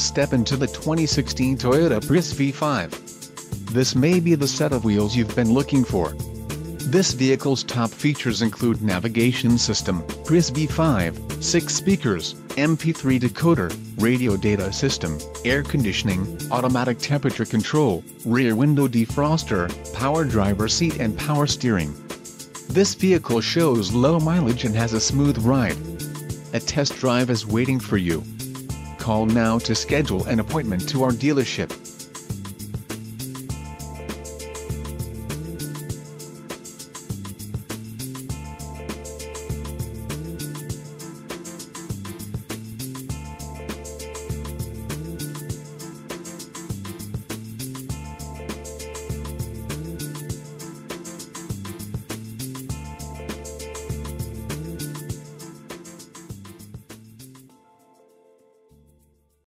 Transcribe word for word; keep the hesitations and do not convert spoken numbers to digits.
step into the twenty sixteen Toyota Prius V five. This may be the set of wheels you've been looking for. This vehicle's top features include navigation system, Prius V five, six speakers, M P three decoder, radio data system, air conditioning, automatic temperature control, rear window defroster, power driver seat and power steering. This vehicle shows low mileage and has a smooth ride. A test drive is waiting for you. Call now to schedule an appointment to our dealership.